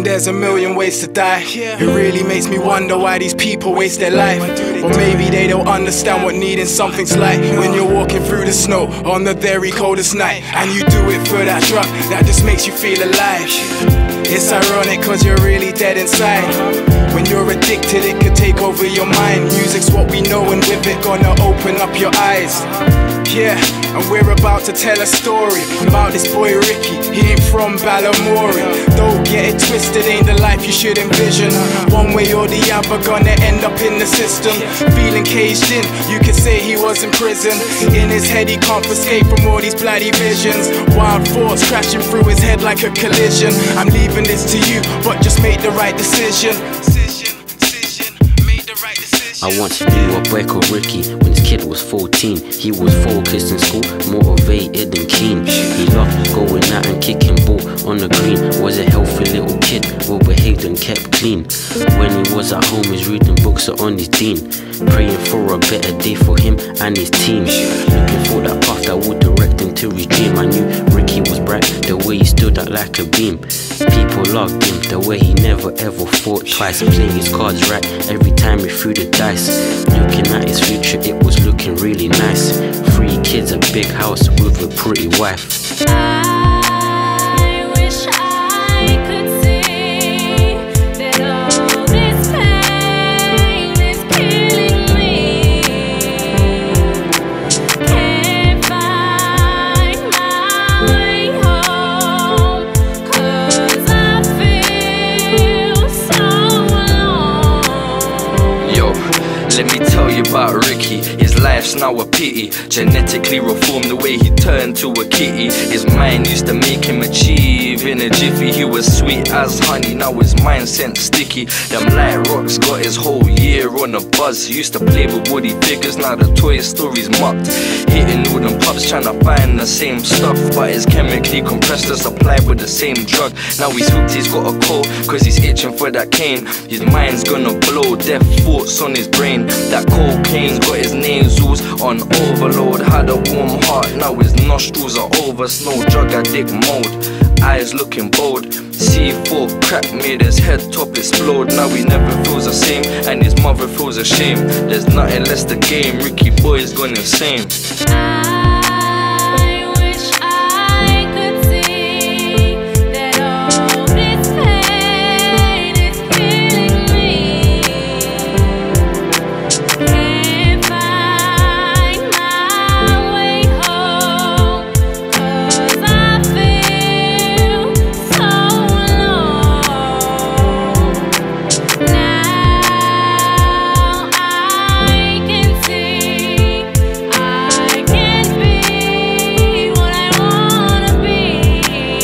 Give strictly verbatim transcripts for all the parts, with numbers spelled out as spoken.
there's a million ways to die. It really makes me wonder why these people waste their life. Or maybe they don't understand what needing something's like. When you're walking through the snow on the very coldest night, and you do it for that drug that just makes you feel alive. It's ironic cause you're really dead inside. When you're addicted it could take over your mind. Music's what we know and with it gonna open up your eyes. Yeah, and we're about to tell a story about this boy Ricky. He ain't from Ballamore. Don't get it twisted, ain't the life you should envision. One way or the other gonna end up in the system. Feeling caged in, you could say he was in prison. In his head he can't escape from all these bloody visions. Wild thoughts crashing through his head like a collision. I'm leaving this to you, but just make the right decision. I once knew a boy called Ricky when his kid was fourteen. He was focused in school, motivated and keen. He loved going out and kicking ball on the green. Was a healthy little kid, well behaved and kept clean. When he was at home, he's reading books on his dean, praying for a better day for him and his team. Looking for that path that would direct him to his dream. I knew Ricky was bright, the way he stood out like a beam. People loved him, the way he never ever thought twice. Playing his cards right every time he threw the dice. Looking at his future, it was looking really nice. Three kids, a big house with a pretty wife. I wish I could see that all this pain is killing me. Can't find my way home, cause I feel so alone. Yo, let me tell you about Ricky. His life's now a pity. Genetically reformed the way he turned to a kitty. His mind used to make him achieve in a jiffy. He was sweet as honey, now his mind sent sticky. Them light rocks got his whole year on a buzz. He used to play with woody figures, now the Toy Story's mucked. Hitting all them pubs trying to find the same stuff, but it's chemically compressed and supplied with the same drug. Now he's hooked, he's got a cold, cause he's itching for that cane. His mind's gonna blow, death thoughts on his brain. That cocaine's got his nasals on overload. Had a warm heart, now his nostrils are over. Snow drug addict mode, eyes looking bold. C four crack made his head top explode. Now he never feels the same, and his mother feels ashamed. There's nothing less the game, Ricky boy's gone insane. I wish I could see that all this pain is killing me. Can't find my way home, cause I feel so alone. Now I can see I can't be what I wanna be.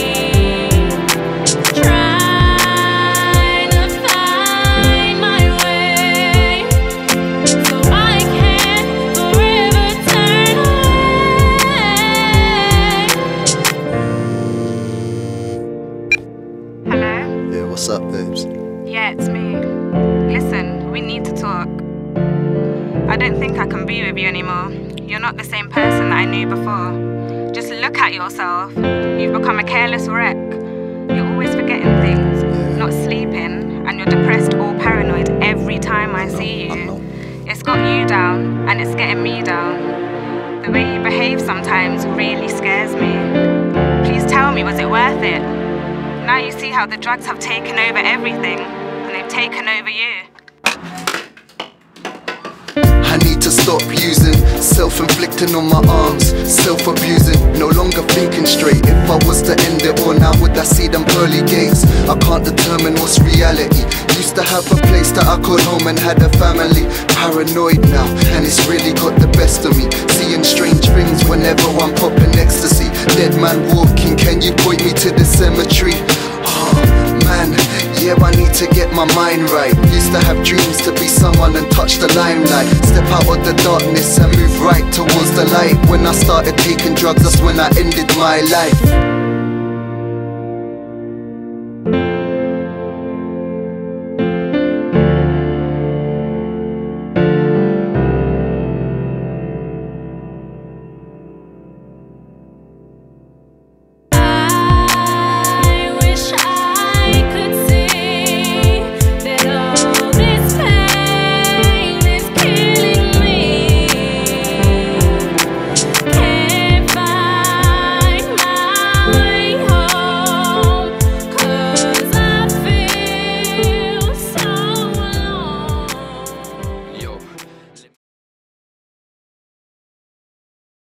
Trying to find my way so I can forever turn away. Hello? Yeah, what's up, babes? Yeah, it's me. Listen, we need to talk. I don't think I can be with you anymore. You're not the same person that I knew before. Just look at yourself. You've become a careless wreck. You're always forgetting things, not sleeping, and you're depressed or paranoid every time I see I'm you. not. It's got you down, and it's getting me down. The way you behave sometimes really scares me. Please tell me, was it worth it? Now you see how the drugs have taken over everything, and they've taken over you. I need to stop using, self-inflicting on my arms, self-abusing, no longer thinking straight. If I was to end it all now, would I see them pearly gates? I can't determine what's reality. Used to have a place that I called home and had a family. Paranoid now, and it's really got the best of me. Seeing strange things whenever I'm popping ecstasy. Dead man walking, can you point me to the cemetery? Oh man, yeah, I need to get my mind right. Used to have dreams to be someone and touch the limelight. Step out of the darkness and move right towards the light. When I started taking drugs, that's when I ended my life.